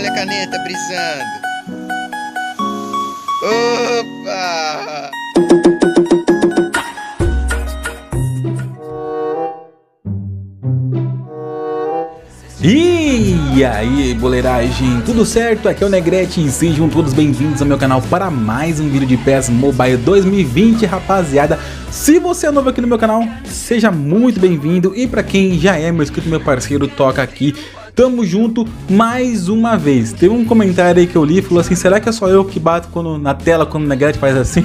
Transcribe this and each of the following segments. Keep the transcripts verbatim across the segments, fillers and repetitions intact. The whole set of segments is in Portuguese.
minha caneta brisando. Opa! E aí, boleiragem, tudo certo? Aqui é o Negrete e sejam todos bem-vindos ao meu canal para mais um vídeo de P E S Mobile dois mil e vinte, rapaziada. Se você é novo aqui no meu canal, seja muito bem-vindo. E para quem já é meu inscrito, meu parceiro, toca aqui. Tamo junto mais uma vez. Teve um comentário aí que eu li e falou assim: será que é só eu que bato quando, na tela quando o Negrete faz assim?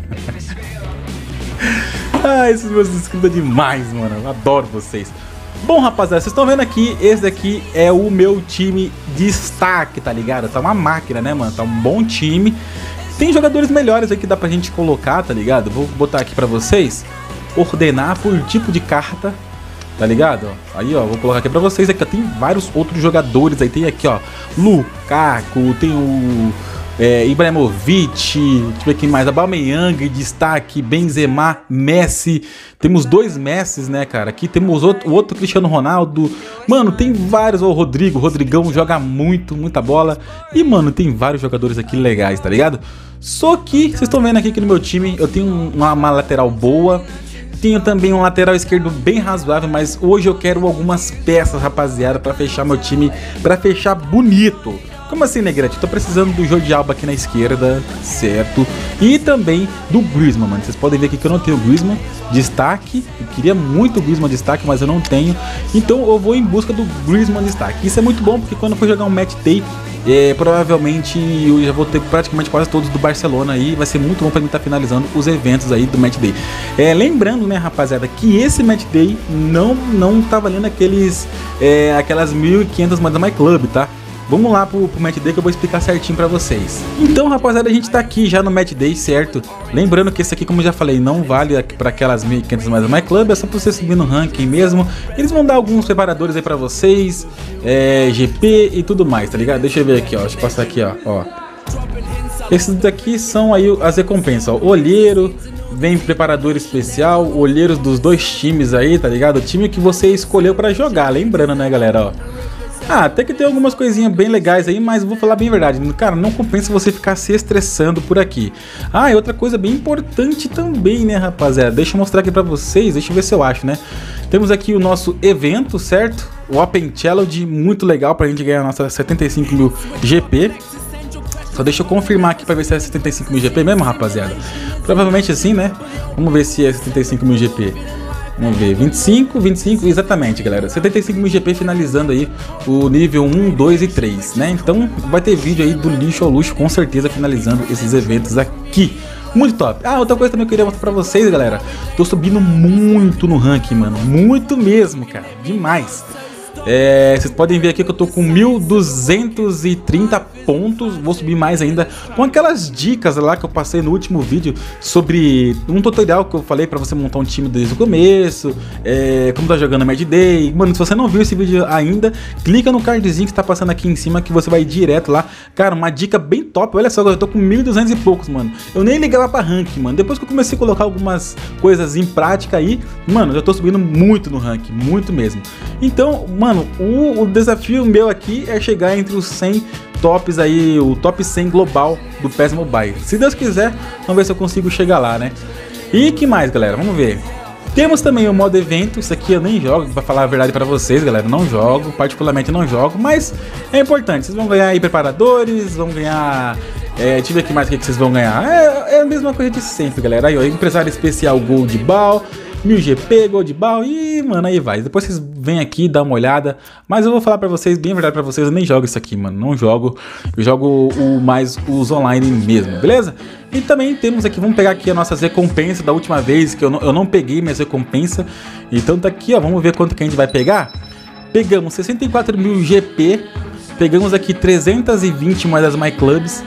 Ah, esses meus inscritos é demais, mano. Eu adoro vocês. Bom, rapaziada, vocês estão vendo aqui, esse daqui é o meu time de destaque, tá ligado? Tá uma máquina, né, mano? Tá um bom time. Tem jogadores melhores aqui que dá pra gente colocar, tá ligado? Vou botar aqui pra vocês. Ordenar por tipo de carta, tá ligado? Aí, ó, vou colocar aqui pra vocês. Aqui, ó, tem vários outros jogadores aí. Tem aqui, ó, Lukaku, tem o... É, Ibrahimovic, deixa eu ver quem mais, Aubameyang, destaque, Benzema, Messi, temos dois Messis, né, cara, aqui temos outro, outro Cristiano Ronaldo, mano, tem vários, o Rodrigo, o Rodrigão joga muito, muita bola, e, mano, tem vários jogadores aqui legais, tá ligado? Só que, vocês estão vendo aqui que no meu time, eu tenho uma, uma lateral boa, tenho também um lateral esquerdo bem razoável, mas hoje eu quero algumas peças, rapaziada, pra fechar meu time, pra fechar bonito. Como assim, Negrete? Tô precisando do Jordi Alba aqui na esquerda, certo? E também do Griezmann, mano. Vocês podem ver aqui que eu não tenho o Griezmann destaque. Eu queria muito o Griezmann destaque, mas eu não tenho. Então eu vou em busca do Griezmann destaque. Isso é muito bom, porque quando eu for jogar um match day, é, provavelmente eu já vou ter praticamente quase todos do Barcelona aí. Vai ser muito bom pra mim estar finalizando os eventos aí do match day. É, lembrando, né, rapaziada, que esse match day não, não tá valendo aqueles, é, aquelas mil e quinhentas moedas My Club, tá? Vamos lá pro, pro Match Day que eu vou explicar certinho pra vocês. Então, rapaziada, a gente tá aqui já no Match Day, certo? Lembrando que esse aqui, como eu já falei, não vale pra aquelas mil e quinhentas mais do My Club, é só pra você subir no ranking mesmo. Eles vão dar alguns preparadores aí pra vocês, é, G P e tudo mais, tá ligado? Deixa eu ver aqui, ó, deixa eu passar aqui, ó, ó. Esses daqui são aí as recompensas, ó, olheiro, vem preparador especial, olheiros dos dois times aí, tá ligado? O time que você escolheu pra jogar, lembrando, né, galera, ó. Ah, até que tem algumas coisinhas bem legais aí, mas vou falar bem a verdade, cara, não compensa você ficar se estressando por aqui. Ah, e outra coisa bem importante também, né, rapaziada, deixa eu mostrar aqui pra vocês, deixa eu ver se eu acho, né. Temos aqui o nosso evento, certo? O Open Challenge, muito legal pra gente ganhar a nossa setenta e cinco mil G P. Só deixa eu confirmar aqui pra ver se é setenta e cinco mil G P mesmo, rapaziada. Provavelmente assim, né, vamos ver se é setenta e cinco mil G P. Vamos ver, vinte e cinco, vinte e cinco, exatamente, galera, setenta e cinco mil G P finalizando aí o nível um, dois e três, né? Então vai ter vídeo aí do lixo ao luxo, com certeza, finalizando esses eventos aqui. Muito top. Ah, outra coisa também que eu queria mostrar pra vocês, galera. Tô subindo muito no ranking, mano, muito mesmo, cara, demais. É, vocês podem ver aqui que eu tô com mil duzentos e trinta pontos, vou subir mais ainda com aquelas dicas lá que eu passei no último vídeo sobre um tutorial que eu falei pra você montar um time desde o começo, é, como tá jogando Match Day. Mano, se você não viu esse vídeo ainda, clica no cardzinho que tá passando aqui em cima que você vai direto lá. Cara, uma dica bem top, olha só, eu tô com mil e duzentos e poucos, mano. Eu nem ligava pra ranking, mano. Depois que eu comecei a colocar algumas coisas em prática aí, mano, eu tô subindo muito no ranking, muito mesmo. Então, mano, O, o desafio meu aqui é chegar entre os cem tops aí, o top cem global do P E S Mobile. Se Deus quiser, vamos ver se eu consigo chegar lá, né? E que mais, galera? Vamos ver. Temos também o modo evento, isso aqui eu nem jogo, pra falar a verdade pra vocês, galera, não jogo, particularmente não jogo, mas é importante, vocês vão ganhar aí preparadores, vão ganhar, é, deixa eu ver aqui mais o que vocês vão ganhar, é, é a mesma coisa de sempre, galera, aí ó, empresário especial Gold Ball, mil G P, Gold Ball e, mano, aí vai. Depois vocês vêm aqui, dá uma olhada. Mas eu vou falar pra vocês, bem verdade pra vocês, eu nem jogo isso aqui, mano. Não jogo. Eu jogo o mais os online mesmo, beleza? E também temos aqui, vamos pegar aqui as nossas recompensas da última vez, que eu não, eu não peguei minhas recompensas. Então tá aqui, ó, vamos ver quanto que a gente vai pegar. Pegamos sessenta e quatro mil G P. Pegamos aqui trezentas e vinte moedas My Clubs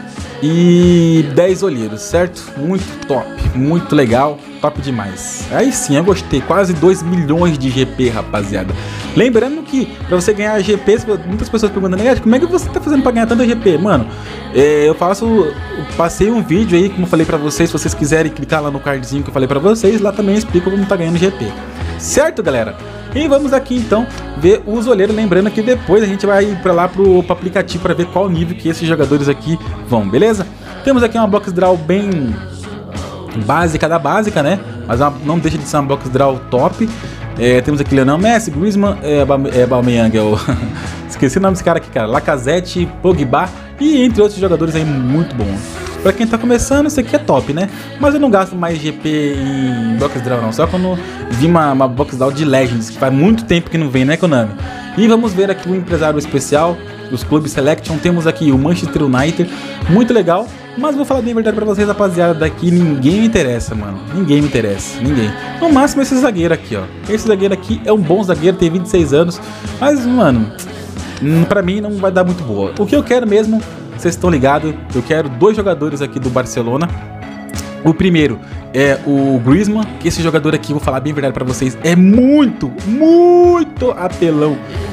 e dez olheiros, certo? Muito top, muito legal, top demais. Aí sim, eu gostei, quase dois milhões de G P, rapaziada. Lembrando que pra você ganhar G P, muitas pessoas perguntam, Negrete, como é que você tá fazendo pra ganhar tanta G P? Mano, é, eu faço, eu passei um vídeo aí, como eu falei pra vocês, se vocês quiserem clicar lá no cardzinho que eu falei pra vocês, lá também eu explico como tá ganhando G P. Certo, galera? E vamos aqui então ver os olheiros, lembrando que depois a gente vai ir pra lá pro, pro aplicativo para ver qual nível que esses jogadores aqui vão, beleza? Temos aqui uma box draw bem básica da básica, né? Mas uma, não deixa de ser uma box draw top. É, temos aqui Lionel Messi, Griezmann, é, é Aubameyang, é o esqueci o nome desse cara aqui, cara, Lacazette, Pogba e entre outros jogadores aí muito bons. Pra quem tá começando, isso aqui é top, né? Mas eu não gasto mais G P em box draw não, só quando vi uma, uma box draw de Legends, que faz muito tempo que não vem, né, Konami? E vamos ver aqui o empresário especial dos clubes Selection. Temos aqui o Manchester United, muito legal. Mas vou falar bem a verdade pra vocês, rapaziada, daqui ninguém me interessa, mano. Ninguém me interessa, ninguém. No máximo esse zagueiro aqui, ó. Esse zagueiro aqui é um bom zagueiro, tem vinte e seis anos. Mas, mano, pra mim não vai dar muito boa. O que eu quero mesmo, vocês estão ligados, eu quero dois jogadores aqui do Barcelona. O primeiro é o Griezmann, que esse jogador aqui, vou falar bem a verdade pra vocês, é muito, muito apelão.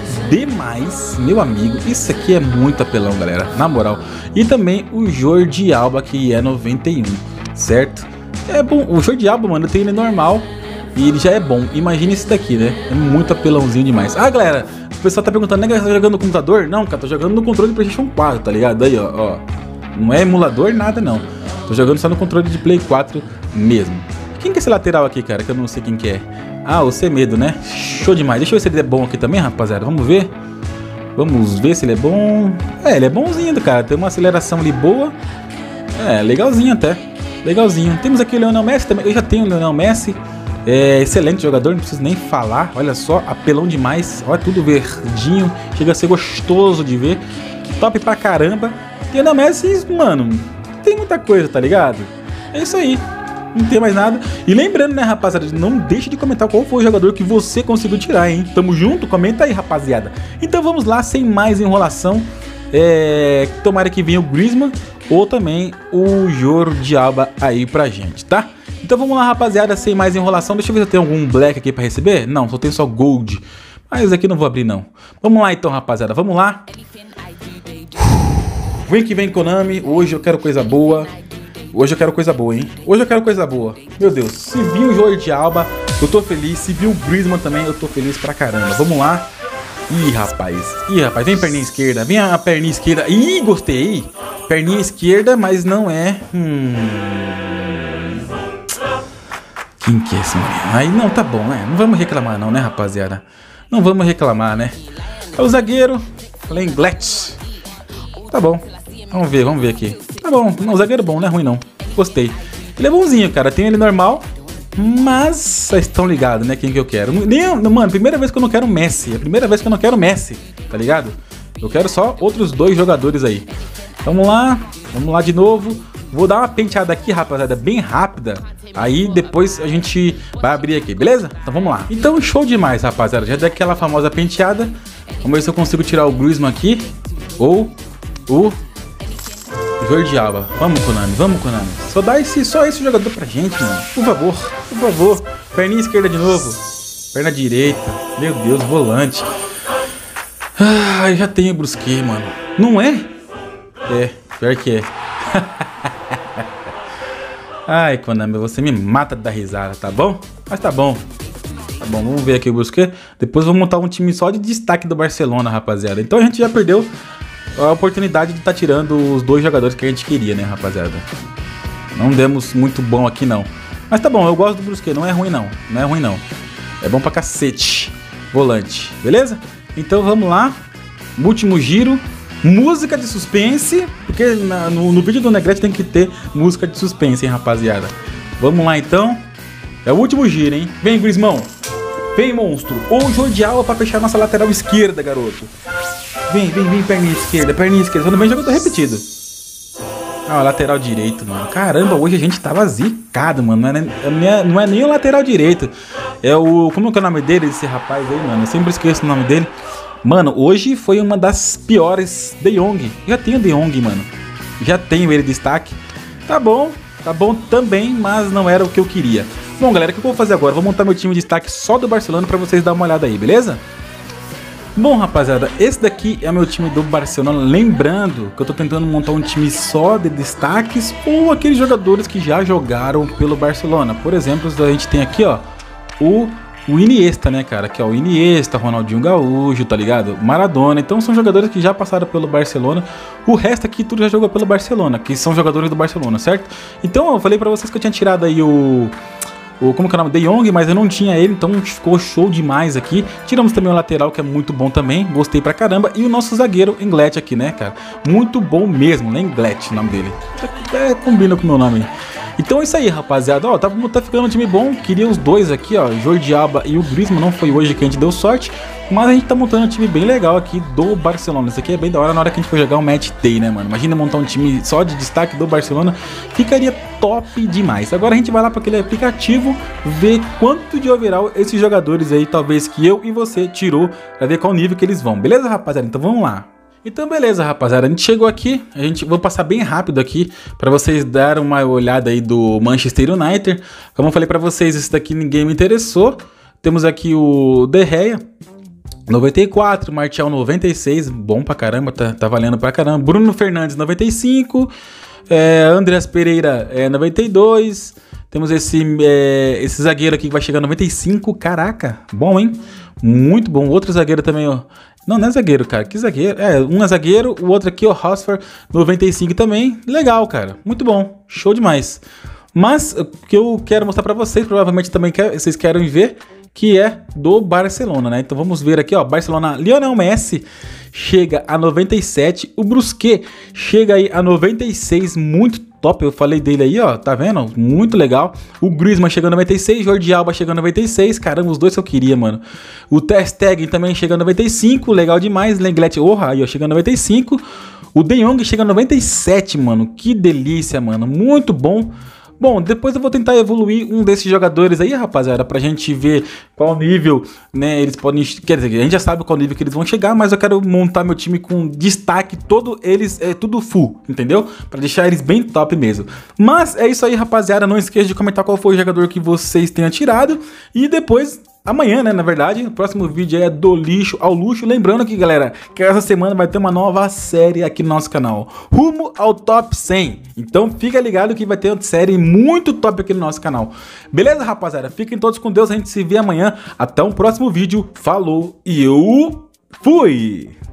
Demais, meu amigo, isso aqui é muito apelão, galera, na moral. E também o Jordi Alba, que é noventa e um, certo? É bom, o Jordi Alba, mano, eu tenho ele normal e ele já é bom. Imagina esse daqui, né? É muito apelãozinho demais. Ah, galera, o pessoal tá perguntando, né, que tá jogando no computador? Não, cara, tô jogando no controle de PlayStation quatro, tá ligado? Aí, ó, ó, não é emulador, nada não. Tô jogando só no controle de Play quatro mesmo. Quem que é esse lateral aqui, cara, que eu não sei quem que é? Ah, o Semedo, né? Show demais. Deixa eu ver se ele é bom aqui também, rapaziada. Vamos ver. Vamos ver se ele é bom. É, ele é bonzinho, cara. Tem uma aceleração ali boa. É, legalzinho até. Legalzinho. Temos aqui o Lionel Messi também. Eu já tenho o Lionel Messi. É excelente jogador, não preciso nem falar. Olha só, apelão demais. Olha tudo verdinho. Chega a ser gostoso de ver. Top pra caramba. E o Lionel Messi, mano, tem muita coisa, tá ligado? É isso aí. Não tem mais nada. E lembrando, né, rapaziada, não deixe de comentar qual foi o jogador que você conseguiu tirar, hein? Tamo junto? Comenta aí, rapaziada. Então vamos lá, sem mais enrolação. É... Tomara que venha o Griezmann ou também o Jordi Alba aí pra gente, tá? Então vamos lá, rapaziada, sem mais enrolação. Deixa eu ver se eu tenho algum black aqui pra receber. Não, só tem só gold. Mas aqui não vou abrir, não. Vamos lá então, rapaziada, vamos lá. Vem que vem, Konami. Hoje eu quero coisa boa. Hoje eu quero coisa boa, hein? Hoje eu quero coisa boa. Meu Deus, se vir o Jordi Alba, eu tô feliz. Se vir o Griezmann também, eu tô feliz pra caramba. Vamos lá. Ih, rapaz. Ih, rapaz, vem perninha esquerda. Vem a perninha esquerda. Ih, gostei. Perninha esquerda, mas não é... Hum... Quem que é esse menino? Aí, não, tá bom, né? Não vamos reclamar não, né, rapaziada? Não vamos reclamar, né? É o zagueiro, Lenglet. Tá bom. Vamos ver, vamos ver aqui. Tá bom, não, o zagueiro bom, não é ruim não. Gostei. Ele é bonzinho, cara. Tem ele normal. Mas vocês estão ligados, né? Quem que eu quero? Nem, mano, primeira vez que eu não quero Messi. É a primeira vez que eu não quero Messi. Tá ligado? Eu quero só outros dois jogadores aí. Vamos lá. Vamos lá de novo. Vou dar uma penteada aqui, rapaziada, bem rápida. Aí depois a gente vai abrir aqui, beleza? Então vamos lá. Então show demais, rapaziada. Já dei aquela famosa penteada. Vamos ver se eu consigo tirar o Griezmann aqui. Ou o... Jordi Alba. Vamos, Konami, vamos, Konami. Só dá esse, só esse jogador pra gente, mano. Por favor, por favor. Perninha esquerda de novo. Perna direita. Meu Deus, volante. Ah, já tenho Brusque, mano. Não é? É, pior que é. Ai, Konami, você me mata da risada, tá bom? Mas tá bom. Tá bom, vamos ver aqui o Brusque. Depois vou montar um time só de destaque do Barcelona, rapaziada. Então a gente já perdeu a oportunidade de estar tá tirando os dois jogadores que a gente queria, né, rapaziada? Não demos muito bom aqui, não. Mas tá bom, eu gosto do Brusque, não é ruim, não. Não é ruim, não. É bom pra cacete. Volante, beleza? Então vamos lá. Último giro. Música de suspense. Porque na, no, no vídeo do Negrete tem que ter música de suspense, hein, rapaziada? Vamos lá, então. É o último giro, hein? Vem, Griezmann. Vem, monstro. Ou Jordi Alba pra fechar nossa lateral esquerda, garoto. Vem, vem, vem, perninha esquerda, perninha esquerda. Quando bem jogador repetido. Ah, o lateral direito, mano. Caramba, hoje a gente tava zicado, mano. Não é, não é, não é nem o lateral direito. É o... Como que é o nome dele, esse rapaz aí, mano? Eu sempre esqueço o nome dele. Mano, hoje foi uma das piores. De Jong. Já tenho De Jong, mano. Já tenho ele de destaque. Tá bom, tá bom também, mas não era o que eu queria. Bom, galera, o que eu vou fazer agora? Vou montar meu time de destaque só do Barcelona pra vocês darem uma olhada aí, beleza? Bom, rapaziada, esse daqui é o meu time do Barcelona. Lembrando que eu tô tentando montar um time só de destaques ou aqueles jogadores que já jogaram pelo Barcelona. Por exemplo, a gente tem aqui, ó, o o Iniesta, né, cara? Que é o Iniesta, Ronaldinho Gaúcho, tá ligado? Maradona. Então são jogadores que já passaram pelo Barcelona. O resto aqui tudo já jogou pelo Barcelona, que são jogadores do Barcelona, certo? Então eu falei pra vocês que eu tinha tirado aí o... O, como que é o nome? De Jong, mas eu não tinha ele, então ficou show demais aqui. Tiramos também o lateral, que é muito bom também, gostei pra caramba. E o nosso zagueiro, Englet aqui, né, cara? Muito bom mesmo, né, Englet, o nome dele. É, combina com o meu nome. Então é isso aí, rapaziada. Ó, tá, tá ficando um time bom, queria os dois aqui, ó, Jordi Alba e o Griezmann. Não foi hoje que a gente deu sorte, mas a gente tá montando um time bem legal aqui do Barcelona. Isso aqui é bem da hora na hora que a gente for jogar um match day, né, mano? Imagina montar um time só de destaque do Barcelona, ficaria top demais. Agora a gente vai lá para aquele aplicativo, ver quanto de overall esses jogadores aí, talvez que eu e você tirou, pra ver qual nível que eles vão. Beleza, rapaziada? Então vamos lá. Então beleza, rapaziada, a gente chegou aqui, a gente vou passar bem rápido aqui para vocês darem uma olhada aí do Manchester United. Como eu falei para vocês, esse daqui ninguém me interessou. Temos aqui o De Gea, noventa e quatro, Martial noventa e seis, bom pra caramba, tá, tá valendo pra caramba. Bruno Fernandes noventa e cinco, é, Andreas Pereira é, noventa e dois. Temos esse, é, esse zagueiro aqui que vai chegar a noventa e cinco, caraca, bom, hein? Muito bom. Outro zagueiro também, ó. Não, não é zagueiro, cara. Que zagueiro? É, um é zagueiro, o outro aqui, o Rosfer, noventa e cinco também. Legal, cara. Muito bom. Show demais. Mas o que eu quero mostrar pra vocês, provavelmente também quer, vocês querem ver, que é do Barcelona, né? Então vamos ver aqui, ó. Barcelona, Lionel Messi chega a noventa e sete. O Brusquet chega aí a noventa e seis. Muito top, eu falei dele aí, ó. Tá vendo? Muito legal. O Griezmann chega a noventa e seis. Jordi Alba chega a noventa e seis. Caramba, os dois que eu queria, mano. O Ter Stegen também chega a noventa e cinco. Legal demais. Lenglet, oh, aí, ó, chega a noventa e cinco. O De Jong chega a noventa e sete, mano. Que delícia, mano. Muito bom. Bom, depois eu vou tentar evoluir um desses jogadores aí, rapaziada, pra gente ver qual nível, né, eles podem... Quer dizer, a gente já sabe qual nível que eles vão chegar, mas eu quero montar meu time com destaque, todo eles, é tudo full, entendeu? Pra deixar eles bem top mesmo. Mas é isso aí, rapaziada, não esqueça de comentar qual foi o jogador que vocês tenham tirado e depois... Amanhã, né, na verdade, o próximo vídeo é do lixo ao luxo. Lembrando que, galera, que essa semana vai ter uma nova série aqui no nosso canal, rumo ao top cem. Então fica ligado que vai ter uma série muito top aqui no nosso canal. Beleza, rapaziada? Fiquem todos com Deus, a gente se vê amanhã. Até um próximo vídeo. Falou e eu fui!